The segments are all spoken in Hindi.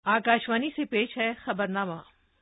आकाशवाणी से पेश है खबरनामा।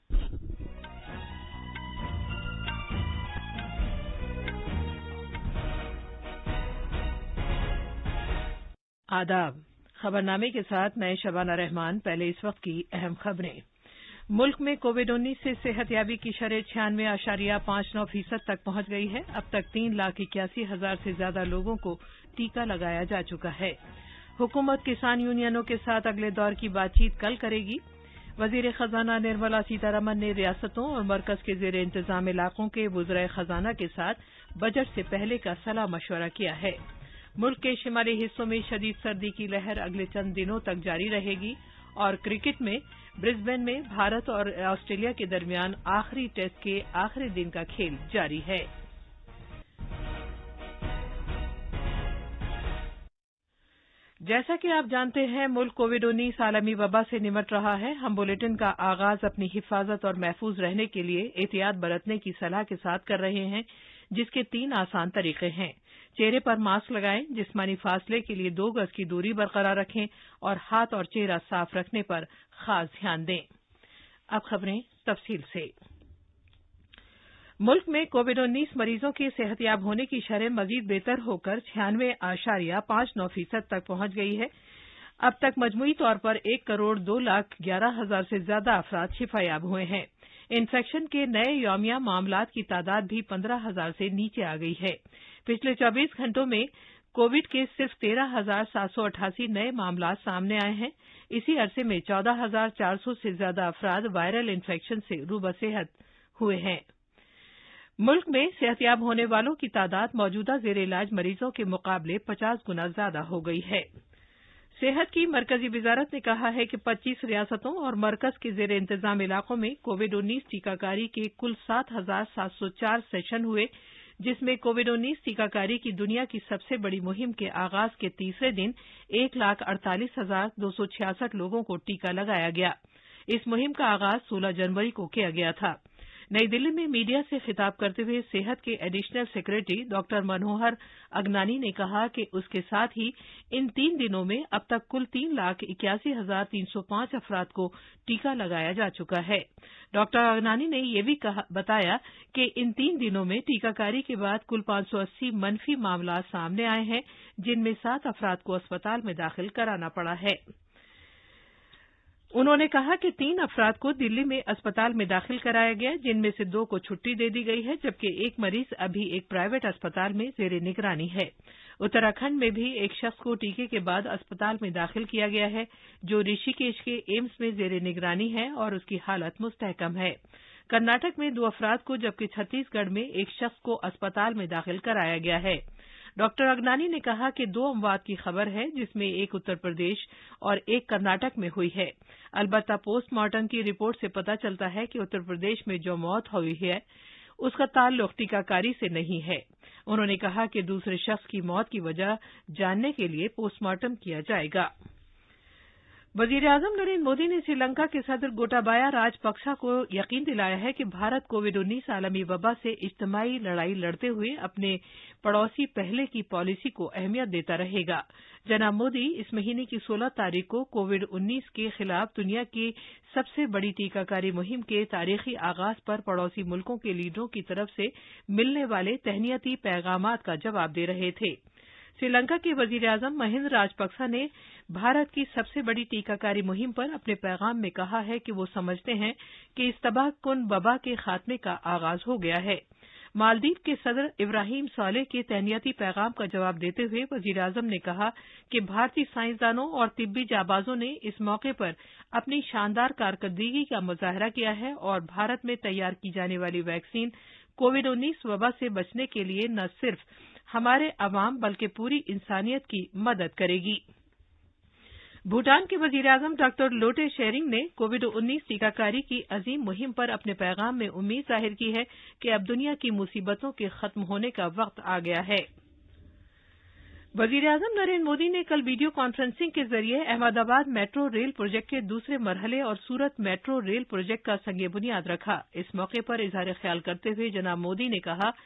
आदाब। खबरनामे के साथ मैं शबाना रहमान। पहले इस वक्त की अहम खबरें। मुल्क में कोविड-19 से सेहतयाबी की शरह 96.59% तक पहुंच गई है। अब तक 3,81,000 से ज्यादा लोगों को टीका लगाया जा चुका है। हुकूमत किसान यूनियनों के साथ अगले दौर की बातचीत कल करेगी। वजीर खजाना निर्मला सीतारमन ने रियासतों और मरकज के जेर इंतजाम इलाकों के वुज़राए खजाना के साथ बजट से पहले का सलाह मशवरा किया है। मुल्क के शिमाली हिस्सों में शदीद सर्दी की लहर अगले चंद दिनों तक जारी रहेगी। और क्रिकेट में ब्रिस्बेन में भारत और ऑस्ट्रेलिया के दरमियान आखिरी टेस्ट के आखिरी दिन का खेल जारी है। जैसा कि आप जानते हैं, मुल्क कोविड-19 आलमी वबा से निमट रहा है। हम बुलेटिन का आगाज अपनी हिफाजत और महफूज रहने के लिए एहतियात बरतने की सलाह के साथ कर रहे हैं, जिसके 3 आसान तरीके हैं। चेहरे पर मास्क लगाएं, जिस्मानी फासले के लिए 2 गज की दूरी बरकरार रखें और हाथ और चेहरा साफ रखने पर खास ध्यान दें। अब खबरें तफसील से। मुल्क में कोविड-19 मरीजों के सेहतयाब होने की शरह मजीद बेहतर होकर 96.59% तक पहुंच गई है। अब तक मजमूई तौर पर 1,02,11,000 से ज्यादा अफराद शिफायाब हुए हैं। इन्फेक्शन के नए यौमिया मामलात की तादाद भी 15,000 से नीचे आ गई है। पिछले 24 घंटों में कोविड के सिर्फ 13,788 नए मामलात सामने आए हैं। इसी अरसे में 14,400 से ज्यादा अफराद वायरल इन्फेक्शन से रूबसेहत हुए हैं। मुल्क में सेहतयाब होने वालों की तादाद मौजूदा जेर इलाज मरीजों के मुकाबले 50 गुना ज्यादा हो गई है। सेहत की मरकजी वजारत ने कहा है कि 25 रियासतों और मरकज के जेर इंतजाम इलाकों में कोविड-19 टीकाकारी के कुल 7,704 सेशन हुए, जिसमें कोविड-19 टीकाकारी की दुनिया की सबसे बड़ी मुहिम के आगाज के तीसरे दिन 1,48,266 लोगों को टीका लगाया गया। इस मुहिम का आगाज 16 जनवरी को किया गया था। नई दिल्ली में मीडिया से खिताब करते हुए सेहत के additional secretary doctor Manohar Agnani ने कहा कि उसके साथ ही इन 3 दिनों में अब तक कुल 3,81,305 अफराद को टीका लगाया जा चुका है। डॉक्टर अगनानी ने यह भी बताया कि इन 3 दिनों में टीकाकारी के बाद कुल 580 मनफी मामला सामने आए हैं, जिनमें 7 अफराद को अस्पताल में दाखिल कराना पड़ा है। उन्होंने कहा कि 3 अफराद को दिल्ली में अस्पताल में दाखिल कराया गया, जिनमें से 2 को छुट्टी दे दी गई है, जबकि एक मरीज अभी एक प्राइवेट अस्पताल में जेर निगरानी है। उत्तराखंड में भी एक शख्स को टीके के बाद अस्पताल में दाखिल किया गया है, जो ऋषिकेश के एम्स में जेर निगरानी है और उसकी हालत मुस्तहकम है। कर्नाटक में 2 अफराद को, जबकि छत्तीसगढ़ में एक शख्स को अस्पताल में दाखिल कराया गया है। डॉक्टर अगनानी ने कहा कि 2 अमवात की खबर है, जिसमें एक उत्तर प्रदेश और एक कर्नाटक में हुई है। अलबत्ता पोस्टमार्टम की रिपोर्ट से पता चलता है कि उत्तर प्रदेश में जो मौत हुई है, उसका ताल्लुक टीकाकारी से नहीं है। उन्होंने कहा कि दूसरे शख्स की मौत की वजह जानने के लिए पोस्टमार्टम किया जाएगा। वजीर-ए-आजम नरेंद्र मोदी ने श्रीलंका के सदर गोटाबाया राजपक्सा को यकीन दिलाया है कि भारत कोविड-19 आलमी वबा से इज्तिमाई लड़ाई लड़ते हुए अपने पड़ोसी पहले की पॉलिसी को अहमियत देता रहेगा। जनाब मोदी इस महीने की 16 तारीख को कोविड-19 के खिलाफ दुनिया की सबसे बड़ी टीकाकारी मुहिम के तारीखी आगाज पर पड़ोसी मुल्कों के लीडरों की तरफ से मिलने वाले तहनीयती पैगामात का जवाब दे रहे थे। श्रीलंका के वजीर-ए-आजम महिंदा राजपक्सा ने भारत की सबसे बड़ी टीकाकारी मुहिम पर अपने पैगाम में कहा है कि वो समझते हैं कि इस तबाहकुन वबा के खात्मे का आगाज हो गया है। मालदीव के सदर इब्राहिम सोलेह के तहनीयती पैगाम का जवाब देते हुए वजीर-ए-आजम ने कहा कि भारतीय साइंसदानों और तिब्बी जाबाजों ने इस मौके पर अपनी शानदार कारकर्दगी का मुजाहरा किया है और भारत में तैयार की जाने वाली वैक्सीन कोविड-19 वबा से बचने के लिए न सिर्फ हमारे अवाम बल्कि पूरी इंसानियत की मदद करेगी। भूटान के वजीर-ए-आजम डॉक्टर लोटे शेरिंग ने कोविड-19 टीकाकारी की अजीम मुहिम पर अपने पैगाम में उम्मीद जाहिर की है कि अब दुनिया की मुसीबतों के खत्म होने का वक्त आ गया है। वजीर-ए-आजम नरेंद्र मोदी ने कल वीडियो कॉन्फ्रेंसिंग के जरिए अहमदाबाद मेट्रो रेल प्रोजेक्ट के दूसरे मरहले और सूरत मेट्रो रेल प्रोजेक्ट का संग बुनियाद रखा। इस मौके पर इजहार ख्याल करते हुए जनाब मोदी ने कहा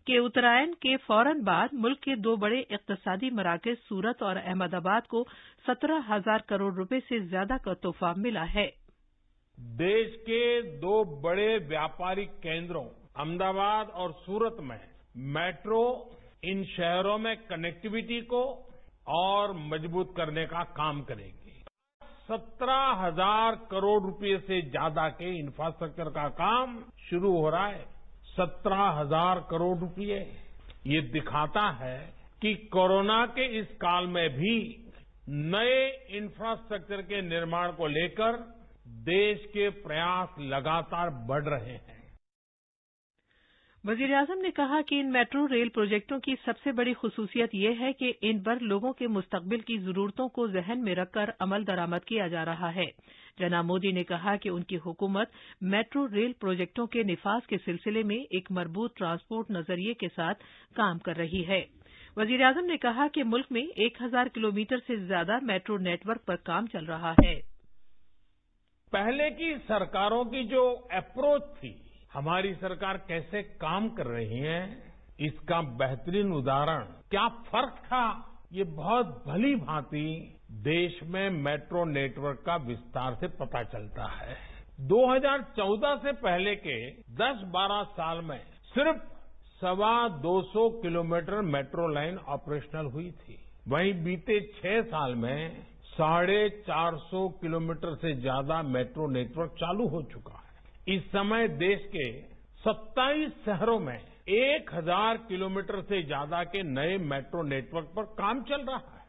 के उत्तरायण के फौरन बाद मुल्क के दो बड़े इक्तिसादी मराकज सूरत और अहमदाबाद को 17,000 करोड़ रुपए से ज्यादा का तोहफा मिला है। देश के दो बड़े व्यापारिक केंद्रों अहमदाबाद और सूरत में मेट्रो इन शहरों में कनेक्टिविटी को और मजबूत करने का काम करेगी। 17,000 करोड़ रुपए से ज्यादा के इंफ्रास्ट्रक्चर का काम शुरू हो रहा है। 17,000 करोड़ रुपए ये दिखाता है कि कोरोना के इस काल में भी नए इंफ्रास्ट्रक्चर के निर्माण को लेकर देश के प्रयास लगातार बढ़ रहे हैं। वजीर-ए-आजम ने कहा कि इन मेट्रो रेल प्रोजेक्टों की सबसे बड़ी खुसूसियत यह है कि इन पर लोगों के मुस्तकबिल की जरूरतों को जहन में रखकर अमल दरामद किया जा रहा है। जनाब मोदी ने कहा कि उनकी हुकूमत मेट्रो रेल प्रोजेक्टों के निफाज के सिलसिले में एक मजबूत ट्रांसपोर्ट नजरिए के साथ काम कर रही है। वजीर-ए-आजम ने कहा कि मुल्क में 1,000 किलोमीटर से ज्यादा मेट्रो नेटवर्क पर काम चल रहा है। पहले की सरकारों की जो अप्रोच थी, हमारी सरकार कैसे काम कर रही है, इसका बेहतरीन उदाहरण क्या फर्क था, ये बहुत भली भांति देश में मेट्रो नेटवर्क का विस्तार से पता चलता है। 2014 से पहले के 10-12 साल में सिर्फ 225 किलोमीटर मेट्रो लाइन ऑपरेशनल हुई थी। वहीं बीते 6 साल में 450 किलोमीटर से ज्यादा मेट्रो नेटवर्क चालू हो चुका है। इस समय देश के 27 शहरों में 1,000 किलोमीटर से ज्यादा के नए मेट्रो नेटवर्क पर काम चल रहा है।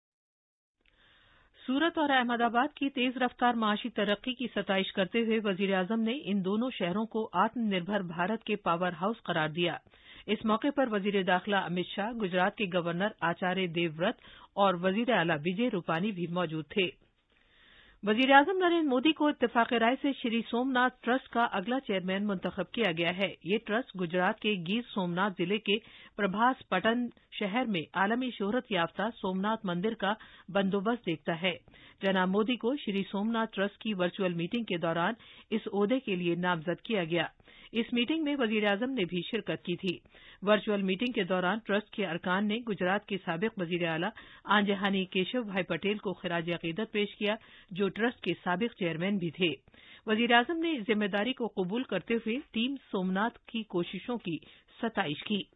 सूरत और अहमदाबाद की तेज रफ्तार माशी तरक्की की सताइश करते हुए वजीर-ए-आजम ने इन दोनों शहरों को आत्मनिर्भर भारत के पावर हाउस करार दिया। इस मौके पर वजीर दाखिला अमित शाह, गुजरात के गवर्नर आचार्य देवव्रत और वजीर आला विजय रूपानी भी मौजूद थे। वजीर-ए-आजम नरेंद्र मोदी को इत्तेफाक राय से श्री सोमनाथ ट्रस्ट का अगला चेयरमैन मुंतखब किया गया है। ये ट्रस्ट गुजरात के गिर सोमनाथ जिले के प्रभास पटन शहर में आलमी शोहरत याफ्ता सोमनाथ मंदिर का बंदोबस्त देखता है। जनाब मोदी को श्री सोमनाथ ट्रस्ट की वर्चुअल मीटिंग के दौरान इस ओहदे के लिए नामजद किया गया। इस मीटिंग में वजीर-ए-आजम ने भी शिरकत की थी। वर्चुअल मीटिंग के दौरान ट्रस्ट के अरकान ने गुजरात के साबिक वजीर आला आंजहानी केशव भाई पटेल को खिराज अकीदत पेश किया, जो ट्रस्ट के साबिक चेयरमैन भी थे। वजीर-ए-आजम ने इस जिम्मेदारी को कबूल करते हुए टीम सोमनाथ की कोशिशों की सताइश की।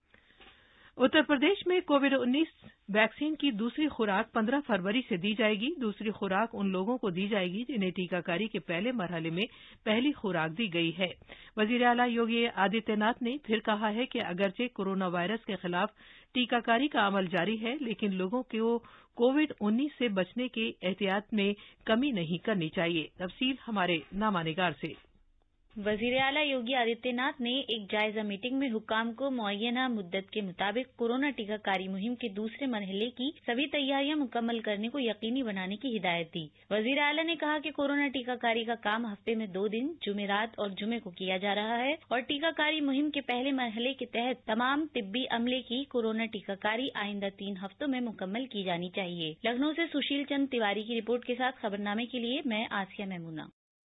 उत्तर प्रदेश में कोविड-19 वैक्सीन की दूसरी खुराक 15 फरवरी से दी जाएगी। दूसरी खुराक उन लोगों को दी जाएगी जिन्हें टीकाकारी के पहले मरहले में पहली खुराक दी गई है। वजीर आला योगी आदित्यनाथ ने फिर कहा है कि अगरचे कोरोना वायरस के खिलाफ टीकाकारी का अमल जारी है, लेकिन लोगों को कोविड-19 से बचने के एहतियात में कमी नहीं करनी चाहिए। तफसील हमारे नामानिगार से। वजीर आला योगी आदित्यनाथ ने एक जायजा मीटिंग में हुक्काम को मुअय्यना मुद्दत के मुताबिक कोरोना टीकाकारी मुहिम के दूसरे मरहले की सभी तैयारियां मुकम्मल करने को यकीनी बनाने की हिदायत दी। वजीर आला ने कहा कि कोरोना टीकाकारी का काम हफ्ते में 2 दिन जुमेरात और जुमे को किया जा रहा है और टीकाकारी मुहिम के पहले मरहले के तहत तमाम तिब्बी अमले की कोरोना टीकाकारी आइंदा 3 हफ्तों में मुकम्मल की जानी चाहिए। लखनऊ से सुशील चंद तिवारी की रिपोर्ट के साथ खबरनामे के लिए मैं आसिया मेमूना।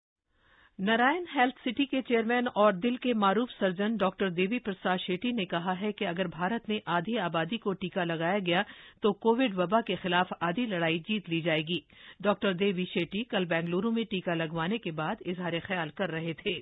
नारायण हेल्थ सिटी के चेयरमैन और दिल के मारूफ सर्जन डॉक्टर देवी प्रसाद शेट्टी ने कहा है कि अगर भारत में आधी आबादी को टीका लगाया गया तो कोविड वबा के खिलाफ आधी लड़ाई जीत ली जाएगी। डॉक्टर देवी शेट्टी कल बेंगलुरु में टीका लगवाने के बाद इजहार ख्याल कर रहे थे।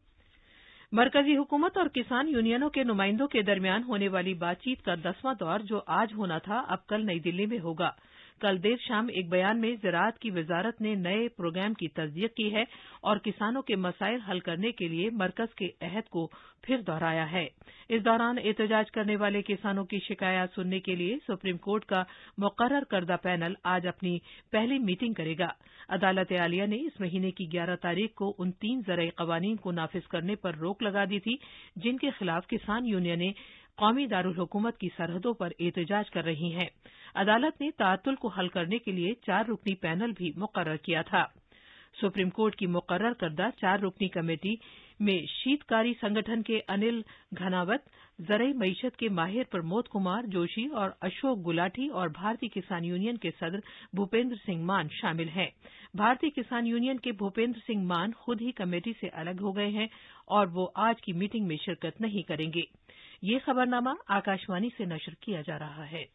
मरकजी हुकूमत और किसान यूनियनों के नुमाइंदों के दरमियान होने वाली बातचीत का 10वां दौर, जो आज होना था, अब कल नई दिल्ली में होगा। कल देर शाम एक बयान में ज़राअत की वजारत ने नए प्रोग्राम की तस्दीक की है और किसानों के मसाइल हल करने के लिए मरकज के अहद को फिर दोहराया है। इस दौरान एहतजाज करने वाले किसानों की शिकायत सुनने के लिए सुप्रीम कोर्ट का मुकर्रर करदा पैनल आज अपनी पहली मीटिंग करेगा। अदालत आलिया ने इस महीने की 11 तारीख को उन 3 ज़रई कवानीन को नाफिज करने पर रोक लगा दी थी जिनके खिलाफ किसान यूनियनें कौमी दारुल हुकूमत की सरहदों पर एहतजाज कर रही हैं। अदालत ने ताअत्तुल को हल करने के लिए 4 रुकनी पैनल भी मुकर्रर किया था। सुप्रीम कोर्ट की मुकर्रर करदा 4 रुकनी कमेटी में शीतकारी संगठन के अनिल घनावत, ज़रई मईशत के माहिर प्रमोद कुमार जोशी और अशोक गुलाटी और भारतीय किसान यूनियन के सदर भूपेंद्र सिंह मान शामिल हैं। भारतीय किसान यूनियन के भूपेंद्र सिंह मान खुद ही कमेटी से अलग हो गए हैं और वो आज की मीटिंग में शिरकत नहीं करेंगे। ये खबरनामा आकाशवाणी से नशर किया जा रहा है।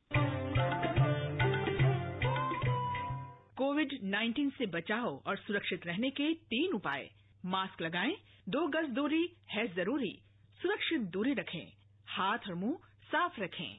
कोविड-19 से बचाव और सुरक्षित रहने के 3 उपाय। मास्क लगाएं, 2 गज दूरी है जरूरी, सुरक्षित दूरी रखें, हाथ और मुंह साफ रखें।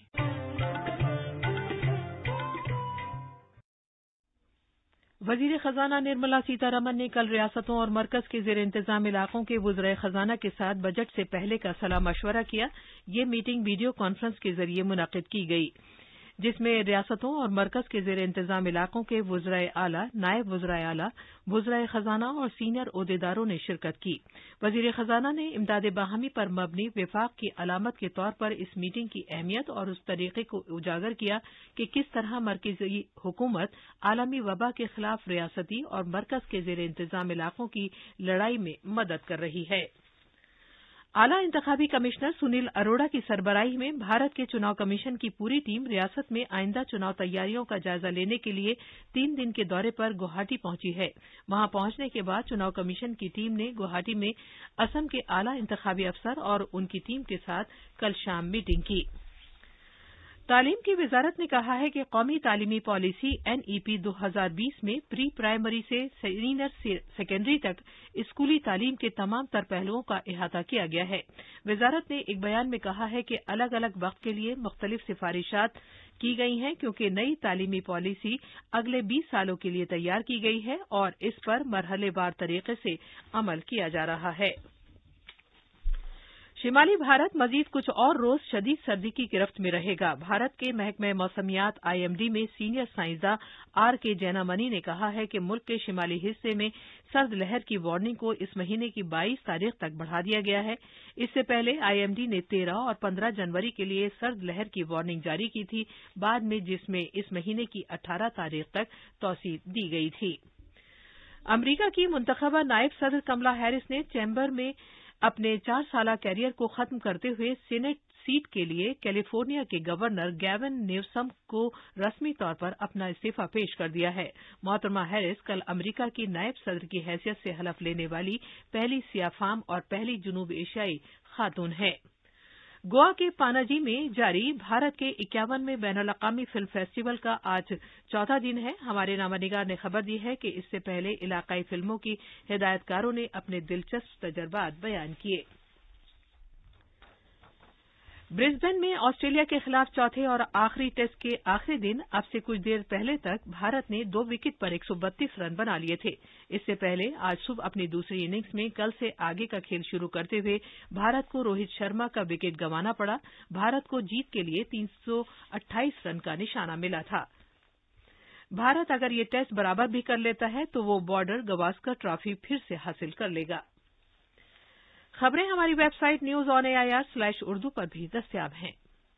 वजीर खजाना निर्मला सीतारमण ने कल रियासतों और मरकज के जेर इंतजाम इलाकों के वुज़राए खजाना के साथ बजट से पहले का सलाह मशवरा किया। ये मीटिंग वीडियो कॉन्फ्रेंस के जरिए मुनक़िद की गई, जिसमें रियासतों और मरकज के जेर इंतजाम इलाकों के वुज़राए आला, नायब वुज़राए आला, वुज़राए खजाना और सीनियर ओहदेदारों ने शिरकत की। वजीर खजाना ने इमदाद बाहमी पर मबनी विफाक की अलामत के तौर पर इस मीटिंग की अहमियत और उस तरीके को उजागर किया कि किस तरह मरकजी हुकूमत आलमी वबा के खिलाफ रियासती और मरकज के जेर इंतजाम इलाकों की लड़ाई में मदद कर रही है। आला इंतखाबी कमिश्नर सुनील अरोड़ा की सरबराही में भारत के चुनाव कमीशन की पूरी टीम रियासत में आइंदा चुनाव तैयारियों का जायजा लेने के लिए 3 दिन के दौरे पर गुवाहाटी पहुंची है। वहां पहुंचने के बाद चुनाव कमीशन की टीम ने गुवाहाटी में असम के आला इंतखाबी अफसर और उनकी टीम के साथ कल शाम मीटिंग की। तालीम की वजारत ने कहा है कि कौमी तालीमी पॉलिसी NEP 2020 में प्री प्राइमरी से सीनियर सेकेंडरी तक स्कूली तालीम के तमाम तर पहलुओं का अहाता किया गया है। वजारत ने एक बयान में कहा है कि अलग अलग वक्त के लिए मुख्तलिफ सिफारिशात की गई हैं, क्योंकि नई तालीमी पॉलिसी अगले 20 सालों के लिए तैयार की गई है और इस पर मरहलेवार तरीके से अमल किया जा रहा है। शिमाली भारत मजीद कुछ और रोज शदीद सर्दी की गिरफ्त में रहेगा। भारत के महकमे मौसमियात IMD में सीनियर साइंसदान RK जैनामनी ने कहा है कि मुल्क के शिमाली हिस्से में सर्द लहर की वार्निंग को इस महीने की 22 तारीख तक बढ़ा दिया गया है। इससे पहले IMD ने 13 और 15 जनवरी के लिए सर्द लहर की वार्निंग जारी की थी, बाद में जिसमें इस महीने की 18 तारीख तक तौसीह दी गई थी। अमरीका की मुंतखबा नायब सदर कमला हैरिस ने चैम्बर में अपने 4 साला कैरियर को खत्म करते हुए सीनेट सीट के लिए कैलिफोर्निया के गवर्नर गैविन न्यूसम को रस्मी तौर पर अपना इस्तीफा पेश कर दिया है। मोहतरमा हैरिस कल अमरीका की नायब सदर की हैसियत से हलफ लेने वाली पहली सियाफाम और पहली जनूब एशियाई खातून है। गोवा के पानाजी में जारी भारत के 51वें बैनुल-अक़वामी फिल्म फेस्टिवल का आज चौथा दिन है। हमारे नामानिगार ने खबर दी है कि इससे पहले इलाकाई फिल्मों की हिदायतकारों ने अपने दिलचस्प तजर्बात बयान किए। ब्रिस्बेन में ऑस्ट्रेलिया के खिलाफ चौथे और आखिरी टेस्ट के आखिरी दिन अब से कुछ देर पहले तक भारत ने 2 विकेट पर 132 रन बना लिए थे। इससे पहले आज सुबह अपनी दूसरी इनिंग्स में कल से आगे का खेल शुरू करते हुए भारत को रोहित शर्मा का विकेट गंवाना पड़ा। भारत को जीत के लिए 328 रन का निशाना मिला था। भारत अगर ये टेस्ट बराबर भी कर लेता है तो वो बॉर्डर गवास्कर ट्रॉफी फिर से हासिल कर लेगा। खबरें हमारी वेबसाइट newsonair/urdu पर भी दस्तयाब हैं।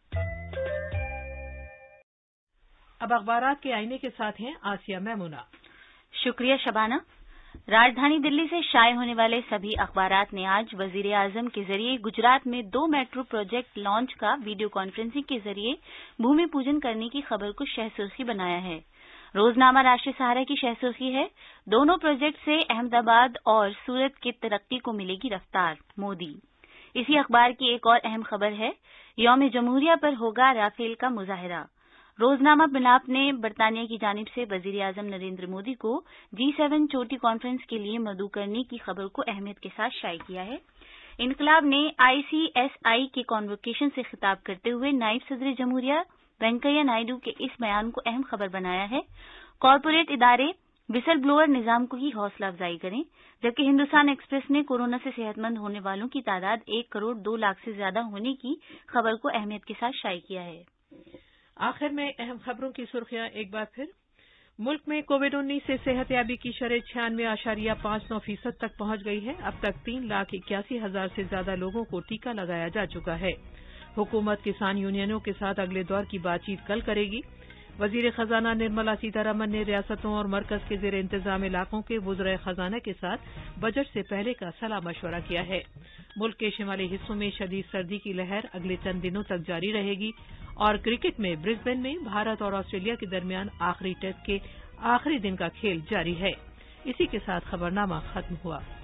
अब अखबारात के आईने के साथ हैं आसिया मैमुना। शुक्रिया शबाना। राजधानी दिल्ली से शाये होने वाले सभी अखबारात ने आज वजीर आजम के जरिए गुजरात में 2 मेट्रो प्रोजेक्ट लॉन्च का वीडियो कॉन्फ्रेंसिंग के जरिए भूमि पूजन करने की खबर को शह सुर्खी बनाया है। रोजनामा राष्ट्रीय सहारा की शह सुर्खी है, दोनों प्रोजेक्ट से अहमदाबाद और सूरत की तरक्की को मिलेगी रफ्तार, मोदी। इसी अखबार की एक और अहम खबर है, यौम जमहूरिया पर होगा राफेल का मुजाहिरा। रोजनामा मिलाप ने बरतानिया की जानिब से वजीर आजम नरेंद्र मोदी को G7 चोटी कॉन्फ्रेंस के लिए मदऊ करने की खबर को अहमियत के साथ शाये किया है। इनकलाब ने ICSI के कॉन्वोकेशन से खिताब करते हुए नायब सदर जमहूरिया वेंकैया नायडू के इस बयान को अहम खबर बनाया है। कॉरपोरेट इदारे विसल ब्लोअर निजाम को ही हौसला अफजाई करें, जबकि हिंदुस्तान एक्सप्रेस ने कोरोना से सेहतमंद होने वालों की तादाद 1 करोड़ 2 लाख से ज्यादा होने की खबर को अहमियत के साथ शाये किया है। आखिर में अहम खबरों की सुर्खियां एक बार फिर। मुल्क में कोविड-19 से सेहतयाबी की शरह 96.59% तक पहुंच गई है। अब तक 3,81,000 से ज्यादा लोगों को टीका लगाया जा चुका है। हुकूमत किसान यूनियनों के साथ अगले दौर की बातचीत कल करेगी। वजीर खजाना निर्मला सीतारमण ने रियासतों और मरकज के जेर इंतजाम इलाकों के वुज़राए खजाना के साथ बजट से पहले का सलाह मशवरा किया है। मुल्क के शिमाली हिस्सों में शदीद सर्दी की लहर अगले चंद दिनों तक जारी रहेगी। और क्रिकेट में ब्रिस्बेन में भारत और ऑस्ट्रेलिया के दरमियान आखिरी टेस्ट के आखिरी दिन का खेल जारी है। इसी के साथ खबरनामा खत्म हुआ।